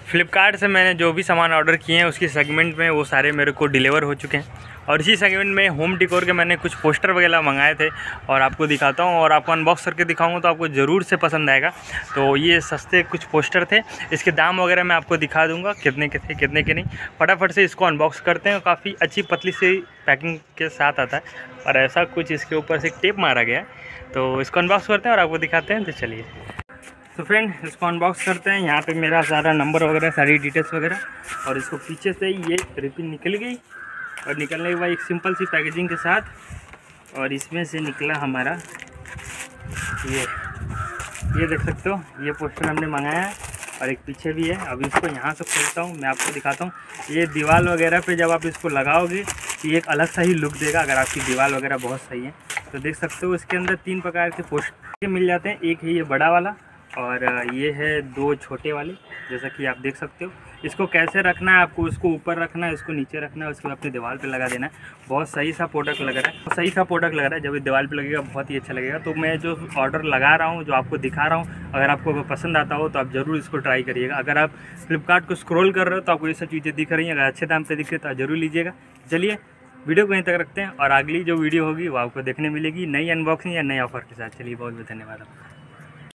फ्लिपकार्ट से मैंने जो भी सामान ऑर्डर किए हैं उसकी सेगमेंट में वो सारे मेरे को डिलीवर हो चुके हैं। और इसी सेगमेंट में होम डेकोर के मैंने कुछ पोस्टर वगैरह मंगाए थे और आपको दिखाता हूँ और आपको अनबॉक्स करके दिखाऊंगा तो आपको ज़रूर से पसंद आएगा। तो ये सस्ते कुछ पोस्टर थे, इसके दाम वगैरह मैं आपको दिखा दूँगा कितने के थे कितने के नहीं। फटाफट से इसको अनबॉक्स करते हैं। काफ़ी अच्छी पतली सी पैकिंग के साथ आता है और ऐसा कुछ इसके ऊपर से टेप मारा गया है। तो इसको अनबॉक्स करते हैं और आपको दिखाते हैं। तो चलिए तो फ्रेंड इसको अनबॉक्स करते हैं। यहाँ पे मेरा सारा नंबर वगैरह सारी डिटेल्स वगैरह, और इसको पीछे से ये रिपिन निकल गई और निकलने के बाद एक सिंपल सी पैकेजिंग के साथ, और इसमें से निकला हमारा ये देख सकते हो, ये पोस्टर हमने मंगाया है और एक पीछे भी है। अभी इसको यहाँ से खोलता हूँ, मैं आपको दिखाता हूँ। ये दीवार वगैरह पे जब आप इसको लगाओगे तो एक अलग सा ही लुक देगा। अगर आपकी दीवार वगैरह बहुत सही है तो देख सकते हो इसके अंदर 3 प्रकार के पोस्टर मिल जाते हैं। एक है ये बड़ा वाला और ये है 2 छोटे वाले, जैसा कि आप देख सकते हो। इसको कैसे रखना है आपको, इसको ऊपर रखना है, इसको नीचे रखना है, उसके बाद अपनी दीवार पे लगा देना है। बहुत सही सा प्रोडक्ट लग रहा है, सही सा प्रोडक्ट लग रहा है। जब ये दीवार पे लगेगा बहुत ही अच्छा लगेगा। तो मैं जो ऑर्डर लगा रहा हूँ, जो आपको दिखा रहा हूँ, अगर आपको पसंद आता हो तो आप ज़रूर इसको ट्राई करिएगा। अगर आप फ्लिपकार्ट को स्क्रॉल कर रहे हो तो आपको ये सब चीज़ें दिख रही हैं, अगर अच्छे दाम पर दिख रही है तो ज़रूर लीजिएगा। चलिए वीडियो को यहीं तक रखते हैं और अगली जो वीडियो होगी वो आपको देखने मिलेगी नई अनबॉक्सिंग या नए ऑफर के साथ। चलिए बहुत बहुत धन्यवाद।